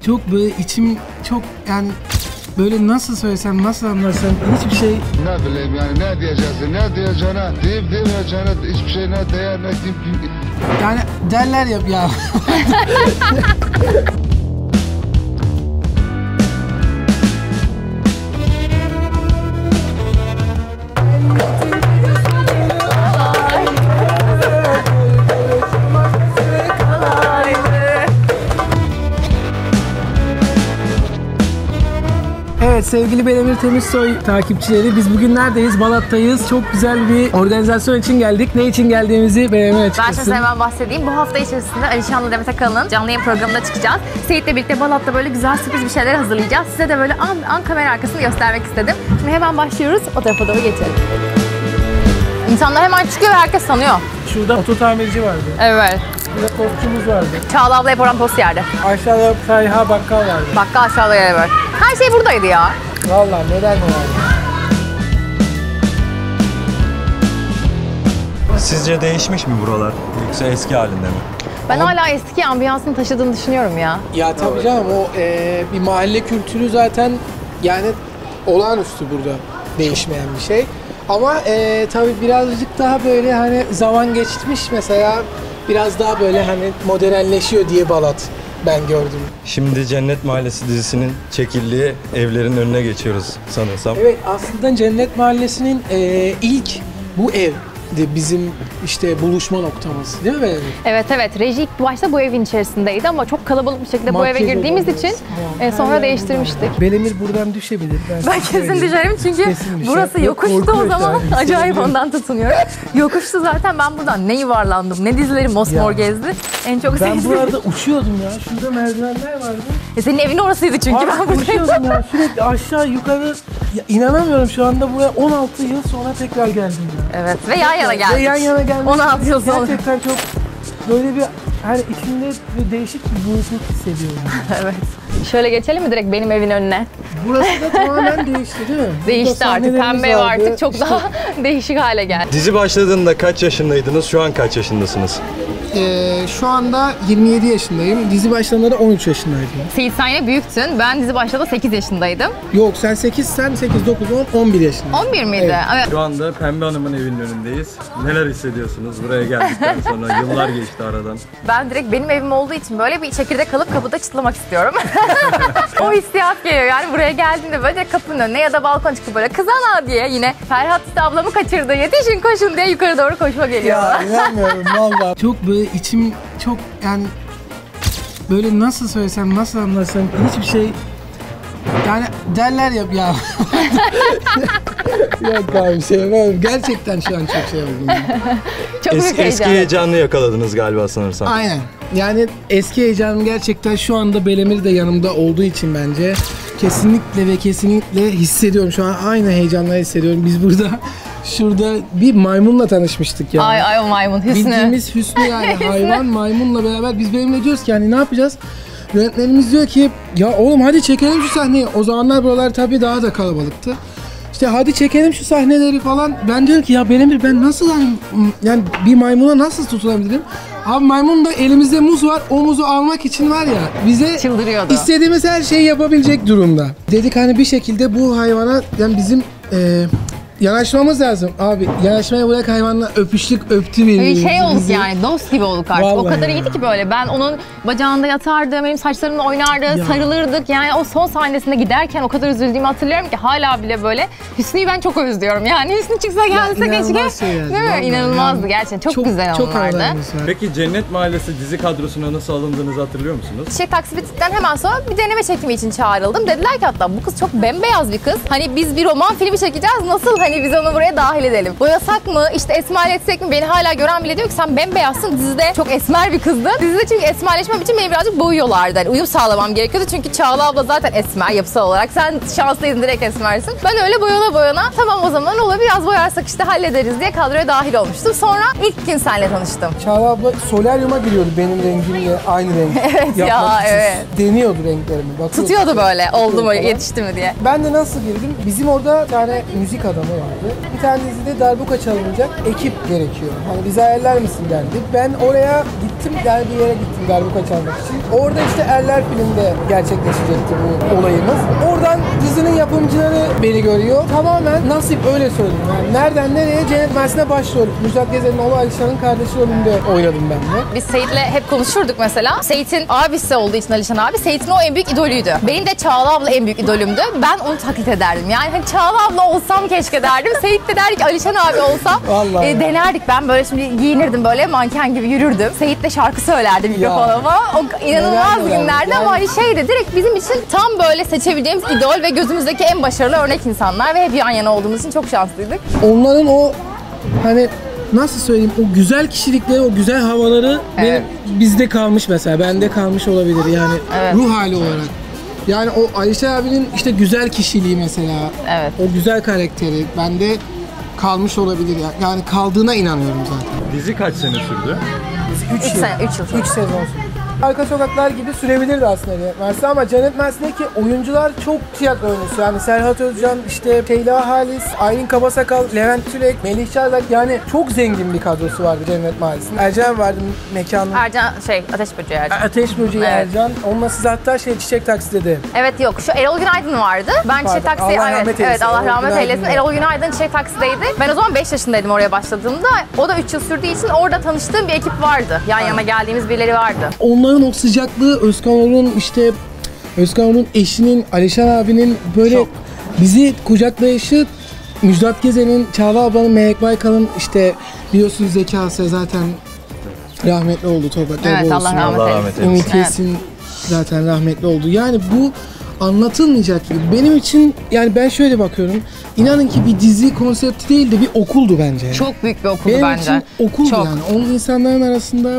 Çok böyle içim çok yani böyle nasıl söylesem nasıl anlarsam hiçbir şey. Ne bileyim yani ne diyeceksin ne diyeceğine deyip demeyeceğine hiçbir şey ne değer ne deyip. Yani derler ya. Evet sevgili Belemir Temizsoy takipçileri, biz bugün neredeyiz? Balat'tayız. Çok güzel bir organizasyon için geldik. Ne için geldiğimizi Belemir açıklasın. Ben size hemen bahsedeyim. Bu hafta içerisinde Alişan'la Demet Akalın'ın canlı yayın programına çıkacağız. Seyit'le birlikte Balat'ta böyle güzel sürpriz bir şeyler hazırlayacağız. Size de böyle an kamera arkasını göstermek istedim. Şimdi hemen başlıyoruz. O tarafa doğru geçelim. İnsanlar hemen çıkıyor ve herkes sanıyor. Şurada oto tamirci vardı. Evet. Burada postçumuz vardı. Çağla abla hep oran post yerde. Aşağıda Sayha bakkal vardı. Bakkal aşağıda yere var. Her şey buradaydı ya. Vallahi neler mi vardı? Sizce değişmiş mi buralar? Yoksa eski halinde mi? Ben hala eski ambiyansını taşıdığını düşünüyorum ya. Ya tabii canım o bir mahalle kültürü zaten yani olağanüstü burada değişmeyen bir şey. Ama tabii birazcık daha böyle hani zaman geçmiş mesela biraz daha böyle hani modernleşiyor diye Balat ben gördüm. Şimdi Cennet Mahallesi dizisinin çekildiği evlerin önüne geçiyoruz sanırsam. Evet aslında Cennet Mahallesi'nin ilk bu ev bizim işte buluşma noktamız değil mi Belemir? Evet. Reji ilk başta bu evin içerisindeydi ama çok kalabalık bir şekilde bu eve Makyaj girdiğimiz odamız. için sonra değiştirmiştik. Belemir buradan düşebilir. Ben kesin düşerim çünkü Kesin burası düşer. yokuştu Korkuyor o zaman. şu an, Acayip ondan tutunuyorum. Yokuştu zaten, ben buradan ne yuvarlandım, ne dizleri mosmor Ya. gezdi. En çok Ben sevdiğim. bu arada uçuyordum ya. Şurada merdivenler vardı. Senin evin orasıydı çünkü Abi ben buradayım. uçuyordum ya. Sürekli aşağı yukarı. Ya, inanamıyorum şu anda buraya 16 yıl sonra tekrar geldim ya. Evet ve yan yana geldik. Ve yan yana geldik. 16 yıl sonra. Gerçekten çok böyle bir hani içimde bir değişik bir burukluk hissediyorum. Evet. Şöyle geçelim mi direkt benim evin önüne? Burası da tamamen değişti değil mi? Değişti Burada artık. sahnelerimiz Pembe ev vardı. artık çok İşte, daha değişik hale geldi. Dizi başladığında kaç yaşındaydınız? Şu an kaç yaşındasınız? Şu anda 27 yaşındayım. Dizi başladığında 13 yaşındaydım. Seyit sen yine büyüktün. Ben dizi başladığında 8 yaşındaydım. Yok sen 8, 9, 10, 11 yaşındaydın. 11 miydi? Evet. Şu anda Pembe Hanım'ın evinin önündeyiz. Neler hissediyorsunuz buraya geldikten sonra? Yıllar geçti aradan. Ben direkt benim evim olduğu için böyle bir çekirdek alıp kapıda çıtlamak istiyorum. O hissiyat geliyor yani buraya geldiğimde böyle kapının önüne ya da balkona çıkıp böyle kız ana diye yine Ferhat işte ablamı kaçırdı yetişin koşun diye yukarı doğru koşma geliyor. Ya inanmıyorum valla. Çok böyle içim çok yani böyle nasıl söylesem nasıl anlarsam hiçbir şey yani derler ya. Yok abi şey gerçekten şu an çok şey oldum. Çok büyük Eski heyecan. heyecanını yakaladınız galiba sanırsam. Aynen. Yani eski heyecanım gerçekten şu anda Belemir de yanımda olduğu için bence kesinlikle hissediyorum. Şu an aynı heyecanla hissediyorum. Biz burada şurada bir maymunla tanışmıştık yani. Ay o maymun Hüsnü. Bildiğimiz Hüsnü yani hayvan maymunla beraber biz benimle diyoruz ki hani ne yapacağız? Yönetmenimiz diyor ki ya oğlum hadi çekelim şu sahneyi. O zamanlar buralar tabii daha da kalabalıktı. İşte hadi çekelim şu sahneleri falan. Ben diyorum ki ya Belemir ben nasıl yani bir maymuna nasıl tutulabilirim? Abi maymun da elimizde muz var. O muzu almak için var ya bize Çıldırıyordu. istediğimiz her şeyi yapabilecek durumda. Dedik hani bir şekilde bu hayvana yani bizim yanaşmamız lazım. Abi yanaşmaya bırak hayvanla öptü Bir şey olduk yani dost gibi olduk artık. Vallahi o kadar ya. iyiydi ki böyle ben onun bacağında yatardım, benim saçlarımla oynardı, sarılırdık. Yani o son sahnesinde giderken o kadar üzüldüğümü hatırlıyorum ki hala bile böyle Hüsnü'yü ben çok özlüyorum yani. Hüsnü çıksa gelse inanılmaz keşke. şey yani, Değil mi? vallahi İnanılmazdı yani. gerçekten. Çok güzel çok onlardı. anılarımız var. Peki Cennet Mahallesi dizi kadrosuna nasıl alındığınızı hatırlıyor musunuz? Çiçek taksi bittikten hemen sonra bir deneme çekimi için çağrıldım. Dediler ki hatta bu kız çok bembeyaz bir kız. Hani biz bir roman filmi çekeceğiz. Nasıl hani biz onu buraya dahil edelim? Boyasak mı? İşte esmerletsek mi? Beni hala gören bile diyor ki sen bembeyazsın. Dizide çok esmer bir kızdın. Dizide çünkü esmerleşmem için beni birazcık boyuyorlardı. Hani uyum sağlamam gerekiyordu. Çünkü Çağla abla zaten esmer yapısal olarak. Sen şanslıydın direkt esmersin. Ben öyle boyana tamam o zaman olur biraz boyarsak işte hallederiz diye kadroya dahil olmuştum. Sonra ilk gün seninle tanıştım. Çağla abla solaryuma giriyordu benim rengimle aynı renk. Evet ya, Yapmak için evet. Deniyordu renklerimi. Bakıyordu. Tutuyordu böyle oldu mu falan. yetişti mi diye. Ben de nasıl girdim? Bizim orada bir tane müzik adamı vardı. Bir tane dizide darbuka çalınacak ekip gerekiyor. Hani bizi ayarlar mısın derdi. Ben oraya gittim. gittim. Yani bir yere gittim darbuka çalmak için. Orada işte Eller filmde gerçekleşecekti bu olayımız. Oradan dizinin yapımcıları beni görüyor. Tamamen nasip, öyle söyleyeyim. Yani nereden nereye Cennet Mersin'e başrol. Müjdat Gezen'in oğlu Alişan'ın kardeşi rolünde oynadım ben de. Biz Seyit'le hep konuşurduk mesela. Seyit'in abisi olduğu için Alişan abi. Seyit'in o en büyük idolüydü. Benim de Çağla abla en büyük idolümdü. Ben onu taklit ederdim. Yani hani Çağla abla olsam keşke derdim. Seyit de derdi ki Alişan abi olsam denerdik. Ben böyle şimdi giyinirdim, böyle manken gibi yürürdüm. Seyit de şarkı söylerdi mikrofonuma. O inanılmaz günlerdi ama hani şeydi, direkt bizim için tam böyle seçebileceğimiz idol ve gözümüzdeki en başarılı örnek insanlar ve hep yan yana olduğumuz için çok şanslıydık. Onların o hani nasıl söyleyeyim, o güzel kişilikleri, o güzel havaları Evet. bizde kalmış mesela. Bende kalmış olabilir yani Evet. ruh hali olarak. Yani o Alişan abinin işte güzel kişiliği mesela. Evet. O güzel karakteri bende kalmış olabilir ya. Yani kaldığına inanıyorum zaten. Dizi kaç sene sürdü? 3 yıl. 3 sezon. Arka Sokaklar gibi sürebilirdi aslında Cennet Mersin ama Cennet Mersin'deki oyuncular çok tiyatro oyuncusu. Yani Serhat Özcan, işte Leyla Halis, Aylin Kabasakal, Levent Tülek, Melih Çardak, yani çok zengin bir kadrosu vardı Cennet Mersin. Ercan vardı mekanın. Ercan Ateş Böceği Ercan. Ateş Böceği Evet. Ercan. Onunla siz hatta Çiçek Taksi'de. Evet, yok, şu Erol Günaydın vardı. Ben Çiçek Taksi, Allah rahmet eylesin. evet Allah rahmet Erol eylesin. Günaydın. Erol Günaydın Çiçek Taksi'deydi. Ben o zaman 5 yaşındaydım oraya başladığımda. O da 3 yıl sürdüğü için orada tanıştığım bir ekip vardı. Yan yana geldiğimiz birileri vardı. Onların o sıcaklığı, Özkan Orhun eşinin, Alişan abinin böyle Çok. bizi kucaklayışı, Müjdat Gezen'in, Çağla ablanın, Melek Baykal'ın, işte biliyorsunuz Zeki Asya zaten rahmetli oldu. Topraklar Evet, bol Allah olsun. rahmet Allah eylesin. rahmet eylesin. Ümit Yesin zaten rahmetli oldu. Yani bu anlatılmayacak gibi. Benim için yani ben şöyle bakıyorum. İnanın ki bir dizi konsepti değil de bir okuldu bence. Çok büyük bir okuldu Benim bence. için okuldu Çok. yani. Onun insanların arasında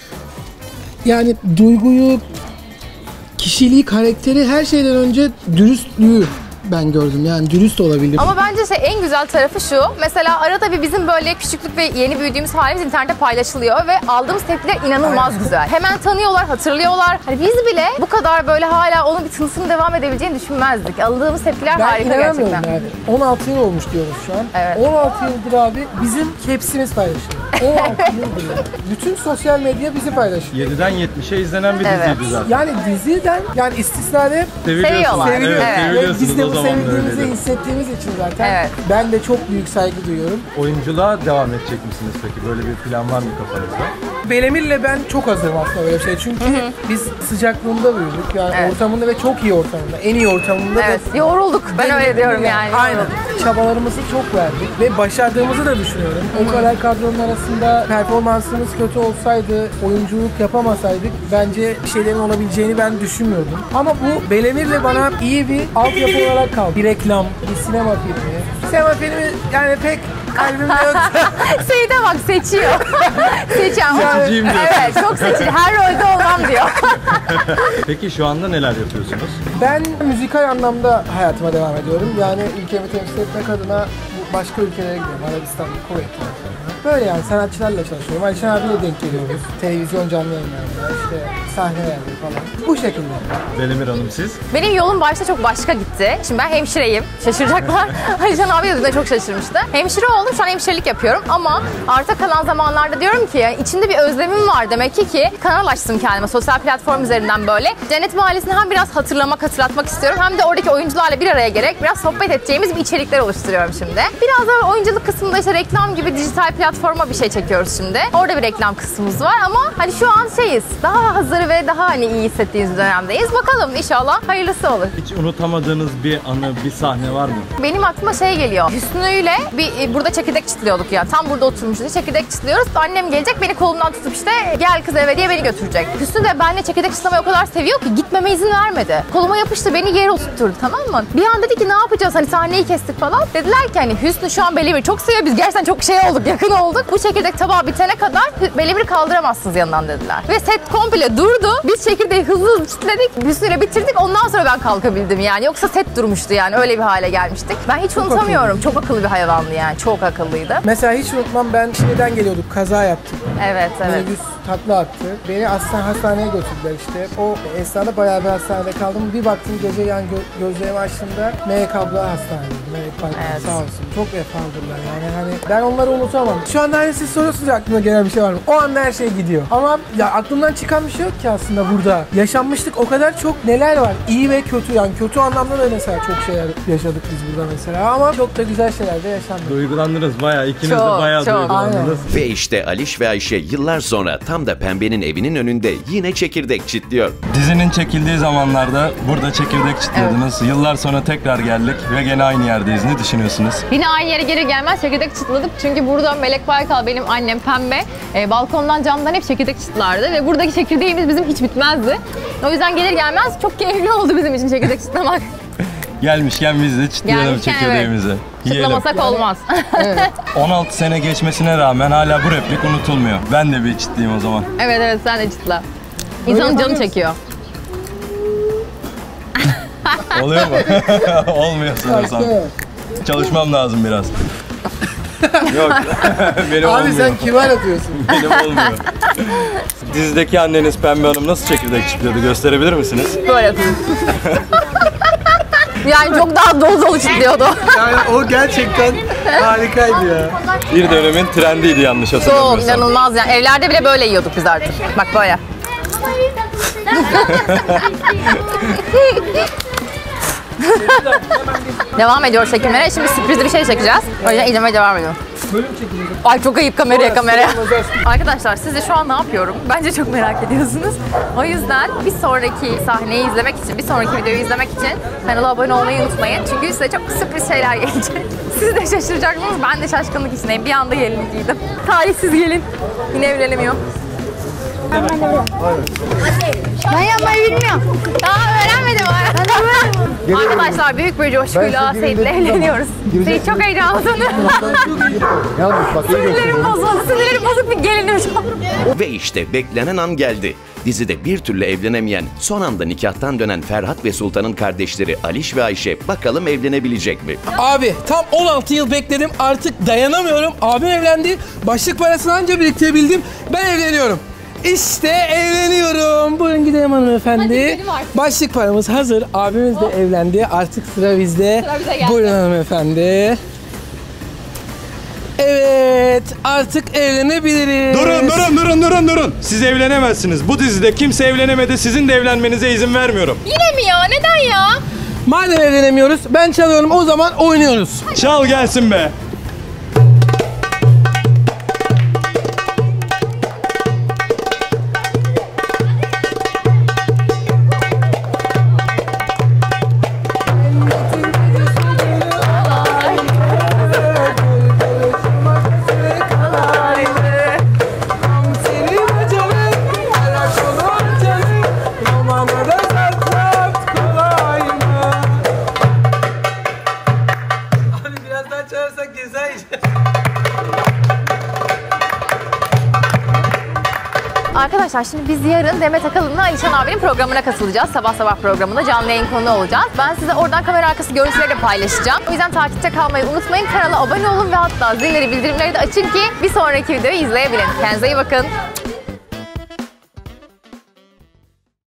yani duyguyu, kişiliği, karakteri, her şeyden önce dürüstlüğü ben gördüm. Yani dürüst olabildim. Ama bence en güzel tarafı şu. Mesela arada bir bizim böyle küçüklük ve yeni büyüdüğümüz halimiz internette paylaşılıyor ve aldığımız tepkiler inanılmaz güzel. Hemen tanıyorlar, hatırlıyorlar. Hani biz bile bu kadar böyle hala onun bir tınısının devam edebileceğini düşünmezdik. Aldığımız tepkiler Ben harika inanamıyorum gerçekten. yani. 16 yıl olmuş diyoruz şu an. Evet. 16 yıldır abi bizim hepsimiz paylaşıyor. 16 yıldır. Yani. Bütün sosyal medya bizi paylaşıyor. 7'den 70'e izlenen bir Evet. diziydi zaten. Yani diziden, yani istisnada Seviyorlar. seviliyor. Evet. Ve Seviliyorsunuz, biz de o bu zaman da sevdiğimizi öyleydi. hissettiğimiz için zaten Evet. ben de çok büyük saygı duyuyorum. Oyunculuğa devam edecek misiniz peki? Böyle bir plan var mı kafanızda? Belemir'le ben çok hazırım aslında böyle bir şey. Çünkü biz sıcaklığında büyüdük. Yani Evet. ortamında ve çok iyi ortamında. En iyi ortamında. Evet, yorulduk. Ben öyle diyorum yani. Aynen. Çabalarımızı çok verdik ve başardığımızı da düşünüyorum. O kadar kadronun arasında performansımız kötü olsaydı, oyunculuk yapamasaydık bence bir şeylerin olabileceğini ben düşünmüyordum. Ama bu Belemir'le bana iyi bir altyapı olarak kaldı. Bir reklam, bir sinema filmi. Sinema filmi yani pek kalbimde yok. Seyide bak, seçiyor. Seçen. Seçiciyim diyorsun. Evet, çok seçici. Her rolde olmam diyor. Peki şu anda neler yapıyorsunuz? Ben müzikal anlamda hayatıma devam ediyorum. Yani ülkemi temsil etmek adına başka ülkelere gidiyorum. Arabistan, Kuveyt taraflarına. Böyle yani sanatçılarla çalışıyorum. Alişan abiyle denk geliyoruz. Televizyon canlı yayınlarında, işte sahnelerde falan. Bu şekilde. Belemir Hanım siz? Benim yolum başta çok başka gitti. Şimdi ben hemşireyim. Şaşıracaklar. Alişan abi de çok şaşırmıştı. Hemşire oldum. Şu an hemşirelik yapıyorum. Ama arta kalan zamanlarda diyorum ki içimde bir özlemim var demek ki kanal açtım kendime. Sosyal platform üzerinden böyle. Cennet Mahallesi'ni hem biraz hatırlatmak istiyorum. Hem de oradaki oyuncularla bir araya gerek biraz sohbet edeceğimiz bir içerikler oluşturuyorum şimdi. Biraz da oyunculuk kısmında işte reklam gibi dijital platforma bir şey çekiyoruz şimdi. Orada bir reklam kısmımız var ama hani şu an daha hazır ve daha hani iyi hissettiğimiz dönemdeyiz. Bakalım inşallah hayırlısı olur. Hiç unutamadığınız bir anı, bir sahne var mı? Benim aklıma geliyor. Hüsnü'yle burada çekirdek çitliyorduk ya. Tam burada oturmuşuz. Çekirdek çitliyoruz. Annem gelecek beni kolumdan tutup işte gel kız eve diye beni götürecek. Hüsnü de benimle çekirdek çitlemeyi o kadar seviyor ki gitmeme izin vermedi. Koluma yapıştı, beni yere oturtturdu, tamam mı? Bir an dedi ki ne yapacağız, hani sahneyi kestik falan. Dediler ki hani Hüsnü şu an Belemir'i çok seviyor. Biz gerçekten çok olduk, yakın olduk. Bu çekirdek tabağı bitene kadar Belemir'i kaldıramazsınız yanından dediler. Ve set komple durdu. Biz çekirdeği hızlı çitledik. Hüsnü'yle bitirdik. Ondan sonra ben kalkabildim yani. Yoksa set durmuştu yani. Öyle bir hale gelmiştik. Ben hiç unutamıyorum. Çok akıllı bir hayvandı yani. Çok akıllıydı. Mesela hiç unutmam, ben Şile'den geliyorduk, kaza yaptık. Evet. Minibüs takla attı. Beni hastaneye götürdüler işte. O esnada bayağı bir hastanede kaldım. Bir baktım gece yani gözlerimi açtığımda Melek abla hastanedeydi. Melek Baykan Evet. sağ olsun. Çok vefalıdırlar yani. Hani ben onları unutamam. şu anda hani siz soruyorsunuz ya, aklına gelen bir şey var mı? O anda her şey gidiyor. Ama ya aklımdan çıkan bir şey yok ki aslında burada. Yaşanmışlık o kadar çok neler var. İyi ve kötü, yani kötü anlamda da mesela çok şeyler yaşadık biz burada mesela. Ama çok da güzel şeyler de yaşandı. Duygulandınız bayağı. İkiniz de Çok, bayağı çok. duygulandınız. Ve işte Aliş ve Ayşe yıllar sonra tam da Pembe'nin evinin önünde yine çekirdek çitliyor. Dizinin çekildiği zamanlarda burada çekirdek çitliyordunuz. Yıllar sonra tekrar geldik ve gene aynı yerdeyiz. Ne düşünüyorsunuz? Yine aynı yere gelir gelmez çekirdek çıtladık. Çünkü burada Melek Baykal, benim annem Pembe, balkondan camdan hep çekirdek çıtlardı. Ve buradaki çekirdeğimiz bizim hiç bitmezdi. O yüzden gelir gelmez çok keyifli oldu bizim için çekirdek çıtlamak. Gelmişken biz de çitleyelim Gelmişken çekirdeğimizi. Yiyelim. Çıtlamasak olmaz. 16 sene geçmesine rağmen hala bu replik unutulmuyor. Ben de bir çitleyeyim o zaman. Evet sen de çıtla. İnsanın canı çekiyor. Oluyor mu? Olmuyor sanırsam. Çalışmam lazım biraz. Yok. Benim Abi olmuyor. sen kibar atıyorsun. Benim olmuyor. Dizideki anneniz Pembe Hanım nasıl çekirdek çitliyordu? Gösterebilir misiniz? Böyle yapayım. Yani çok daha dolu dolu çıtlıyordu. Yani o gerçekten harikaydı ya. Bir dönemin trendiydi yanlış Çok hatırlamıyorsam. inanılmaz yani. Evlerde bile böyle yiyorduk biz artık. Bak böyle. Devam ediyor çekimlere. Şimdi sürprizli bir şey çekeceğiz. O yüzden izlemeye devam ediyorum. Bölüm çekilecek. Ay çok ayıp kameraya. Arkadaşlar siz de şu an ne yapıyorum? Bence çok merak ediyorsunuz. O yüzden bir sonraki sahneyi izlemek için, bir sonraki videoyu izlemek için kanala abone olmayı unutmayın. Çünkü size çok sürpriz şeyler gelecek. Siz de şaşıracaksınız. Ben de şaşkınlık içindeyim. Bir anda gelinlik giydim. Talihsiz gelin. Yine evlenemiyor. Ben yapmayı bilmiyorum. Daha öğrenmedim. Arkadaşlar büyük bir coşkuyla Seyit'le evleniyoruz. Seyit çok heyecanlı. Sinirlerim bozuldu. Sinirlerim bozuk bir gelinim şu an. Ve işte beklenen an geldi. Dizide bir türlü evlenemeyen, son anda nikahtan dönen Ferhat ve Sultan'ın kardeşleri Aliş ve Ayşe bakalım evlenebilecek mi? Abi tam 16 yıl bekledim, artık dayanamıyorum. Abim evlendi, başlık parasını anca biriktirebildim. Ben evleniyorum. İşte evleniyorum. Buyurun gidelim hanımefendi. Başlık paramız hazır. Abimiz de evlendi. Artık sıra bizde. Sıra bize geldi. Buyurun hanımefendi. Evet, artık evlenebiliriz. Durun. Siz evlenemezsiniz. Bu dizide kimse evlenemedi. Sizin de evlenmenize izin vermiyorum. Yine mi ya? Neden ya? Madem evlenemiyoruz, ben çalıyorum, o zaman oynuyoruz. Çal gelsin be. Arkadaşlar şimdi biz yarın Demet Akalın'la Alişan abinin programına katılacağız. Sabah sabah programında canlı yayın konu olacağız. Ben size oradan kamera arkası görüntüleri de paylaşacağım. O yüzden takipte kalmayı unutmayın. Kanala abone olun ve hatta zilleri, bildirimleri de açın ki bir sonraki videoyu izleyebilin. Kendinize iyi bakın.